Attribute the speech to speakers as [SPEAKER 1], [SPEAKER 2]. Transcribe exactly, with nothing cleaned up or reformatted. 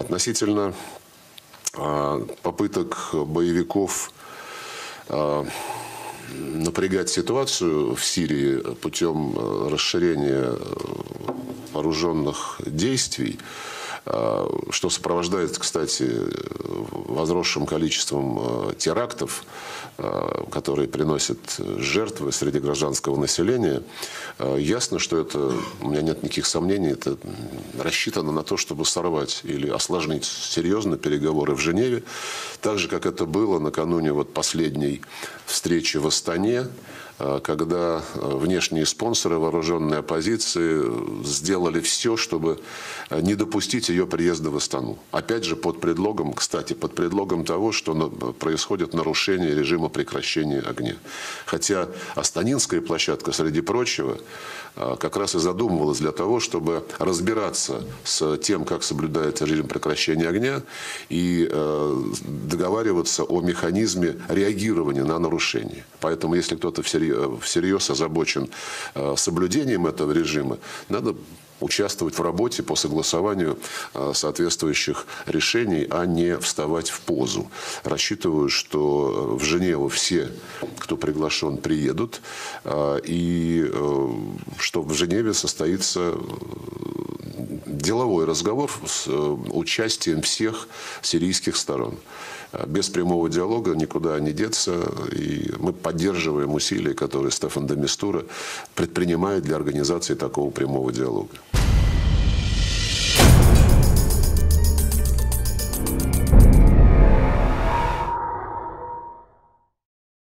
[SPEAKER 1] Относительно попыток боевиков напрягать ситуацию в Сирии путем расширения вооруженных действий, что сопровождается, кстати, возросшим количеством терактов, которые приносят жертвы среди гражданского населения, ясно, что это, у меня нет никаких сомнений, это рассчитано на то, чтобы сорвать или осложнить серьезно переговоры в Женеве, так же, как это было накануне вот последней встречи в Астане, когда внешние спонсоры вооруженной оппозиции сделали все, чтобы не допустить ее приезда в Астану. Опять же, под предлогом, кстати, под предлогом того, что происходит нарушение режима прекращения огня. Хотя Астанинская площадка, среди прочего, как раз и задумывалась для того, чтобы разбираться с тем, как соблюдается режим прекращения огня, и договариваться о механизме реагирования на нарушение. Поэтому, если кто-то всерьез всерьез озабочен соблюдением этого режима, надо участвовать в работе по согласованию соответствующих решений, а не вставать в позу. Рассчитываю, что в Женеву все, кто приглашен, приедут, и что в Женеве состоится деловой разговор с участием всех сирийских сторон. Без прямого диалога никуда не деться, и мы поддерживаем усилия, которые Стефан де Мистура предпринимает для организации такого прямого диалога.